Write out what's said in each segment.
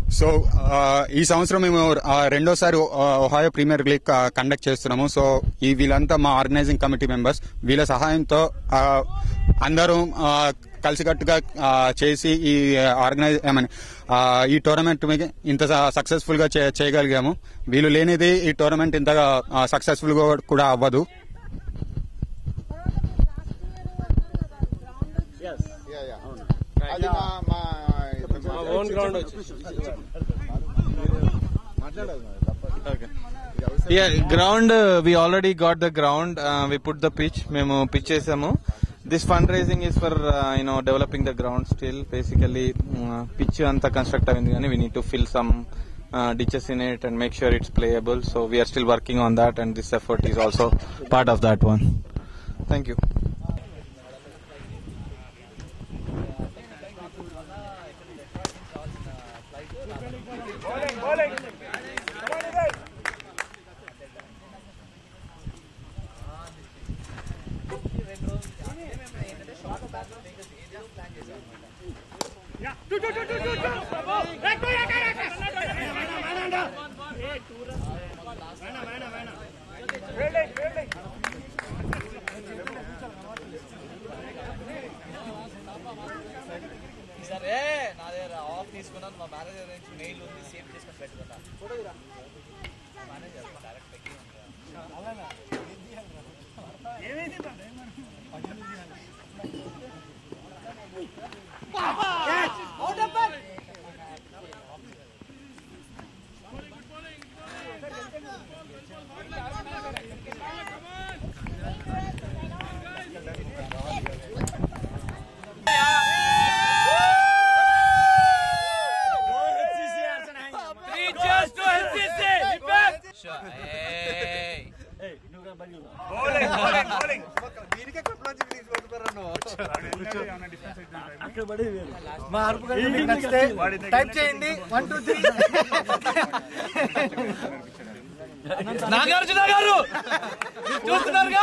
So ఈ సంవత్సరం మేము రెండోసారి ఒహాయో ప్రీమియర్ లీగ్ కండక్ట్ చేస్తున్నాము. సో వీళ్ళంతా మా ఆర్గనైజింగ్ కమిటీ మెంబర్స్. వీళ్ళ సహాయంతో అందరూ కలిసికట్టుగా చేసి ఈ టోర్నమెంట్ ఇంత సక్సెస్ఫుల్ గా చేయగలిగాము. వీళ్ళు లేనిది ఈ టోర్నమెంట్ ఇంతగా సక్సెస్ఫుల్ గా కూడా అవ్వదు. Yeah, ground, we already got the ground. We put the pitch. Memo pitch chesamu. This fundraising is for developing the ground still. Basically, pitch anta construct avindi gaani we need to fill some ditches in it and make sure it's playable. So we are still working on that, and this effort is also part of that one. Thank you. సరే నా దగ్గర of తీసుకున్నాను. మా manager నుంచి mail ఉంది, save చేసుకొని పెట్టుకున్నా. Manager direct పెట్టి మా అరుపు కంటే మీకు నచ్చితే టైప్ చేయండి 1 2 3. నాగార్జున గారు చూస్తున్నారుగా.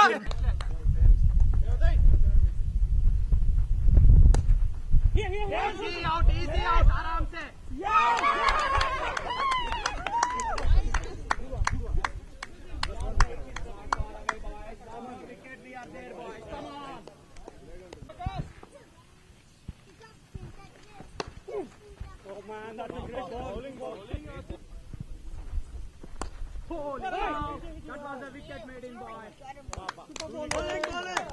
ఈజీ అవుట్ ఆరామ్ సే. Man, that's a great bowling ball. That was a wicket made in boy. Bowling.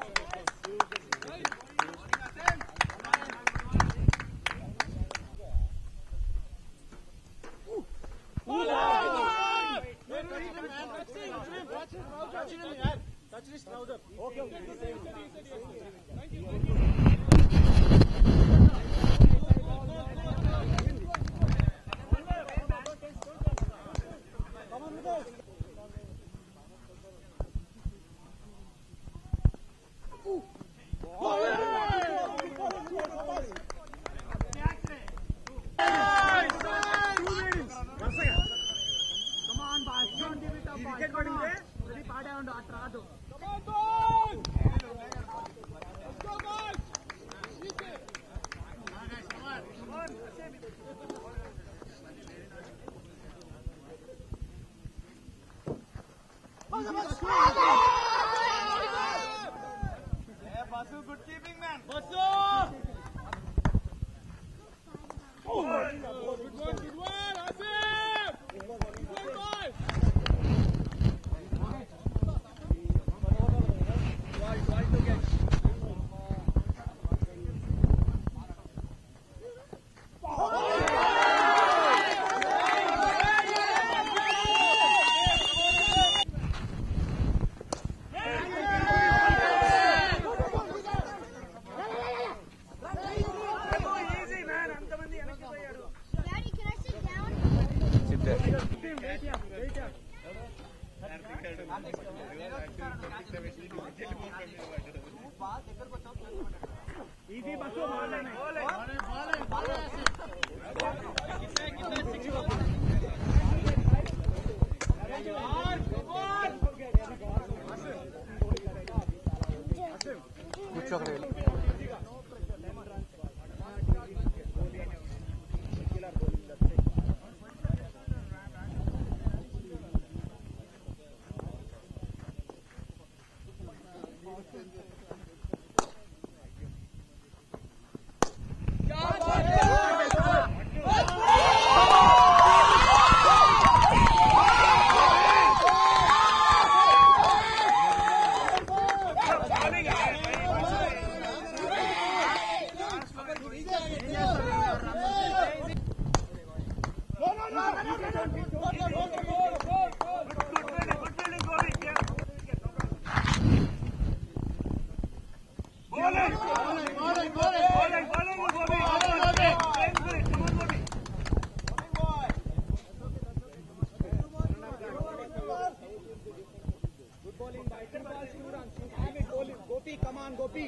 Touch his trouser. Okay. Thank you. Good keeping, man. Basu! Oh, good one, Asif! Good boy! Wide to get. Easy, Basu, Gopi, come on, Gopi.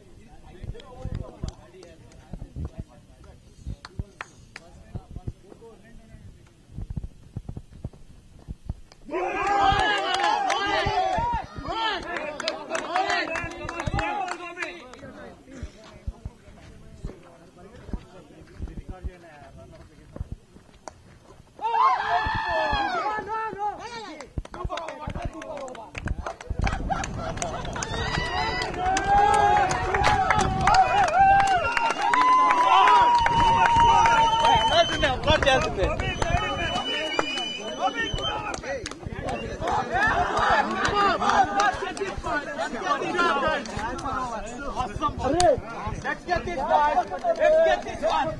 Let's get this one. Let's get this one.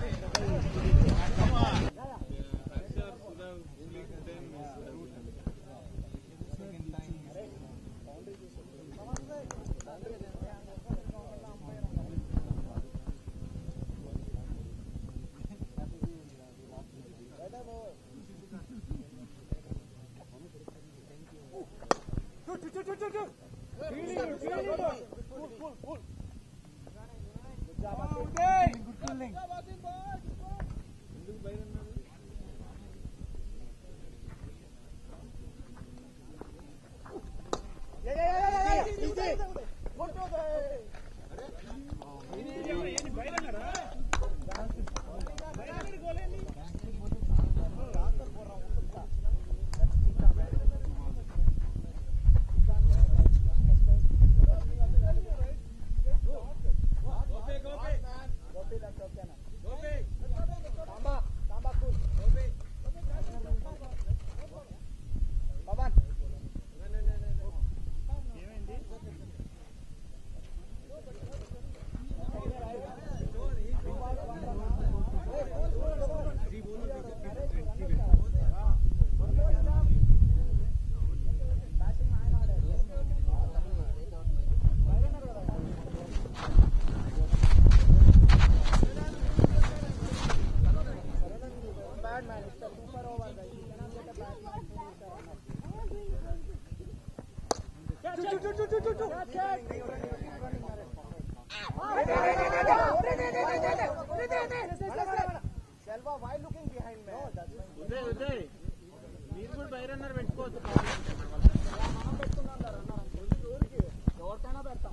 Selva, why looking behind me? Uday, మీరు కూడా by runner పెట్టుకోవచ్చు. మనం పెట్టుకున్నాం runner ఊరికి ఎవరికైనా పెడతాం.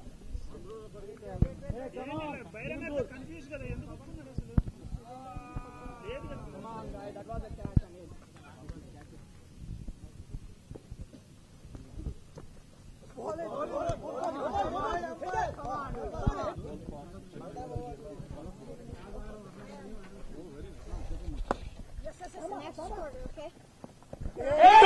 By runner confuse కదా, ఎందుకు వస్తున్నారు అసలు? లేదు కదా. దట్ వాస్ ద క్యాచ్ అని. Yes, next quarter, okay?